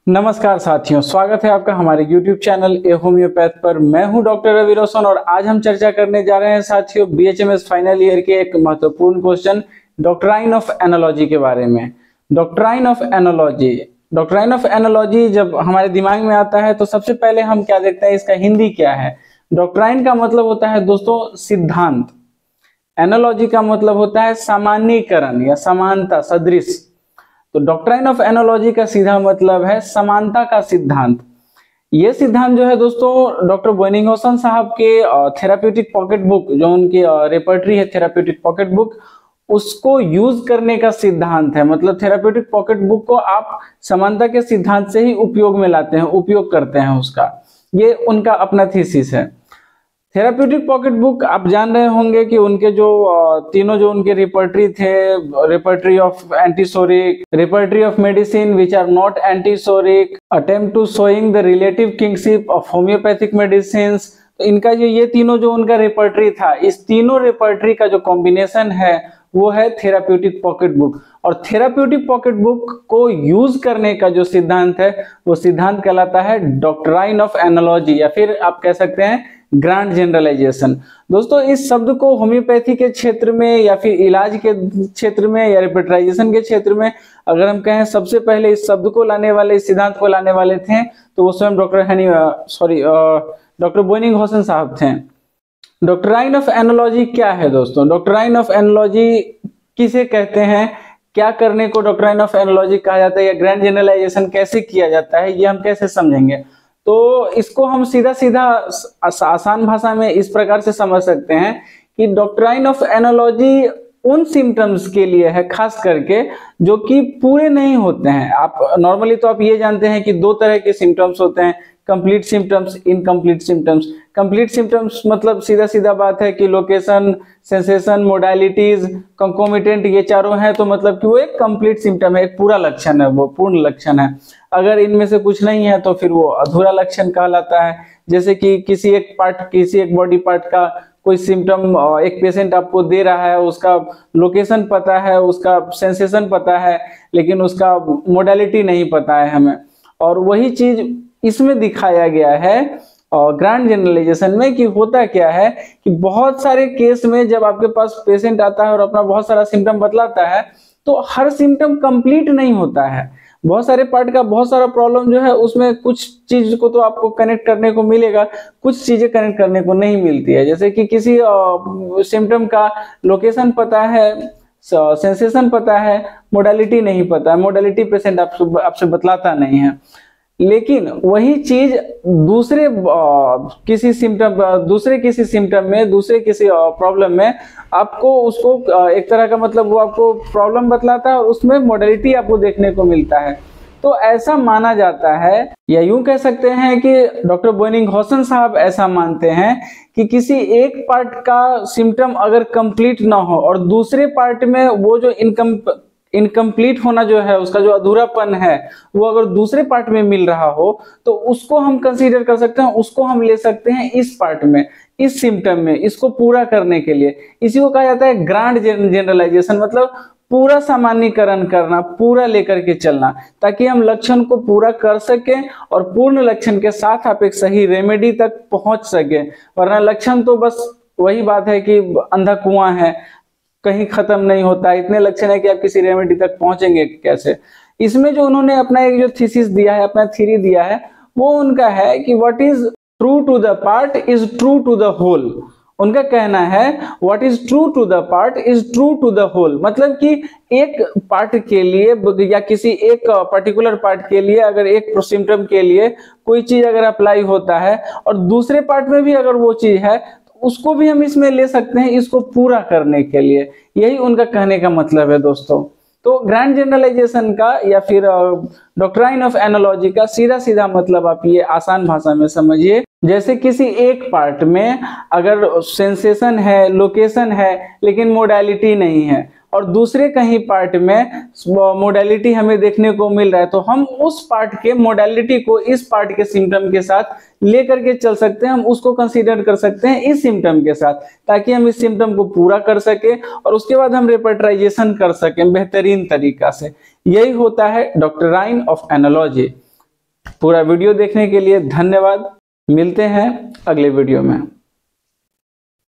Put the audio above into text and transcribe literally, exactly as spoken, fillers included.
नमस्कार साथियों, स्वागत है आपका हमारे YouTube चैनल ए होम्योपैथ पर। मैं हूं डॉक्टर रवि रोशन और आज हम चर्चा करने जा रहे हैं साथियों B H M S final year के एक महत्वपूर्ण क्वेश्चन डॉक्ट्राइन ऑफ एनालॉजी के बारे में। Doctrine of analogy doctrine of analogy जब हमारे दिमाग में आता है तो सबसे पहले हम क्या देखते हैं, इसका हिंदी क्या है। डॉक्ट्राइन का मतलब होता है दोस्तों सिद्धांत, एनालॉजी का मतलब होता है सामान्यीकरण या समानता, सदृश। तो डॉक्ट्राइन ऑफ एनालॉजी का सीधा मतलब है समानता का सिद्धांत। ये सिद्धांत जो है दोस्तों डॉक्टर बोनिंगहॉसन साहब के थेराप्यूटिक पॉकेट बुक, जो उनकी रेपर्टरी है थेराप्यूटिक पॉकेट बुक, उसको यूज करने का सिद्धांत है। मतलब थेराप्यूटिक पॉकेट बुक को आप समानता के सिद्धांत से ही उपयोग में लाते हैं, उपयोग करते हैं उसका। ये उनका अपना थीसिस है। थेराप्यूटिक पॉकेट बुक आप जान रहे होंगे कि उनके जो तीनों जो उनके रिपर्टरी थे, repertory of antipsoric, repertory of medicine which are not antipsoric, attempt to showing the relative kingship of homoeopathic medicine, तो इनका जो ये तीनों जो उनका रिपर्टरी था, इस तीनों रिपर्टरी का जो कॉम्बिनेशन है वो है थेराप्यूटिक पॉकेट बुक। और थेराप्यूटिक पॉकेट बुक को यूज करने का जो सिद्धांत है वो सिद्धांत कहलाता है डॉक्ट्राइन ऑफ एनालॉजी, या फिर आप कह सकते हैं ग्रांड जनरलाइजेशन। दोस्तों इस शब्द को होम्योपैथी के क्षेत्र में या फिर इलाज के क्षेत्र में या रिपर्टराइजेशन के क्षेत्र में अगर हम कहें, सबसे पहले इस शब्द को लाने वाले, इस सिद्धांत को लाने वाले थे तो वो स्वयं doctor honey sorry doctor Boenninghausen साहब थे। डॉक्ट्राइन ऑफ एनालॉजी क्या है दोस्तों? डॉक्ट्राइन ऑफ एनालॉजी किसे कहते हैं, क्या करने को डॉक्ट्राइन ऑफ एनालॉजी कहा जाता है, या ग्रैंड जनरलाइजेशन कैसे किया जाता है, ये हम कैसे समझेंगे। तो इसको हम सीधा सीधा आसान भाषा में इस प्रकार से समझ सकते हैं कि डॉक्ट्राइन ऑफ एनालॉजी उन सिम्टम्स के लिए है खास करके जो कि पूरे नहीं होते हैं। आप नॉर्मली तो आप ये जानते हैं कि दो तरह के सिम्टम्स होते हैं, complete symptoms, incomplete symptoms. Complete symptoms मतलब सीधा सीधा बात है कि लोकेशन, सेंसेशन, मोडालिटीज, कंकोमिटेंट, ये चारों हैं तो मतलब कि वो एक कंप्लीट सिम्टम है, एक पूरा लक्षण है, वो पूर्ण लक्षण है। अगर इनमें से कुछ नहीं है तो फिर वो अधूरा लक्षण कहलाता है। जैसे कि किसी एक पार्ट, किसी एक बॉडी पार्ट का कोई सिम्टम एक पेशेंट आपको दे रहा है, उसका लोकेशन पता है, उसका सेंसेशन पता है, लेकिन उसका मोडालिटी नहीं पता है हमें। और वही चीज इसमें दिखाया गया है और ग्रैंड जनरलाइजेशन में कि होता क्या है कि बहुत सारे केस में जब आपके पास पेशेंट आता है और अपना बहुत सारा सिम्टम बतलाता है तो हर सिम्टम कंप्लीट नहीं होता है। बहुत सारे पार्ट का बहुत सारा प्रॉब्लम जो है उसमें कुछ चीज को तो आपको कनेक्ट करने को मिलेगा, कुछ चीजें कनेक्ट करने को नहीं मिलती है। जैसे कि किसी सिम्टम का लोकेशन पता है, सेंसेशन पता है, मोडालिटी नहीं पता है, मोडालिटी पेशेंट आपसे आपसे बतलाता नहीं है। लेकिन वही चीज दूसरे किसी सिम्टम दूसरे किसी सिम्टम में, दूसरे किसी प्रॉब्लम में आपको उसको एक तरह का मतलब वो आपको प्रॉब्लम बतलाता है और उसमें मोडालिटी आपको देखने को मिलता है। तो ऐसा माना जाता है, या यूं कह सकते हैं कि डॉक्टर बोनिंगहॉसन साहब ऐसा मानते हैं कि किसी एक पार्ट का सिम्टम अगर कंप्लीट ना हो और दूसरे पार्ट में वो जो इनकम इनकम्प्लीट होना जो है, उसका जो अधूरापन है वो अगर दूसरे पार्ट में मिल रहा हो तो उसको हम कंसीडर कर सकते हैं, उसको हम ले सकते हैं इस पार्ट में, इस सिम्टम में, इसको पूरा करने के लिए। इसी को कहा जाता है ग्रांड जनरलाइजेशन, मतलब पूरा सामान्यीकरण करना, पूरा लेकर के चलना, ताकि हम लक्षण को पूरा कर सकें और पूर्ण लक्षण के साथ आप एक सही रेमेडी तक पहुंच सके। वरना लक्षण तो बस वही बात है कि अंधा कुआं है, कहीं खत्म नहीं होता। इतने लक्षण है कि आप किसी रेमेडी तक पहुंचेंगे कैसे। इसमें जो उन्होंने अपना एक जो थीसिस दिया है, अपना थ्योरी दिया है, वो उनका है कि what is true to the part is true to the whole. उनका कहना है what is true to the part is true to the whole. मतलब कि एक पार्ट के लिए या किसी एक पर्टिकुलर पार्ट के लिए अगर एक सिम्टम के लिए कोई चीज अगर अप्लाई होता है और दूसरे पार्ट में भी अगर वो चीज है, उसको भी हम इसमें ले सकते हैं, इसको पूरा करने के लिए। यही उनका कहने का मतलब है दोस्तों। तो ग्रैंड जनरलाइजेशन का या फिर डॉक्ट्राइन ऑफ एनालॉजी का सीधा सीधा मतलब आप ये आसान भाषा में समझिए, जैसे किसी एक पार्ट में अगर सेंसेशन है, लोकेशन है, लेकिन मोडालिटी नहीं है, और दूसरे कहीं पार्ट में मोडालिटी हमें देखने को मिल रहा है, तो हम उस पार्ट के मोडालिटी को इस पार्ट के सिम्टम के साथ लेकर के चल सकते हैं, हम उसको कंसीडर कर सकते हैं इस सिम्टम के साथ, ताकि हम इस सिम्टम को पूरा कर सके और उसके बाद हम रेपर्टराइजेशन कर सकें बेहतरीन तरीका से। यही होता है डॉक्ट्राइन ऑफ एनालॉजी। पूरा वीडियो देखने के लिए धन्यवाद। मिलते हैं अगले वीडियो में।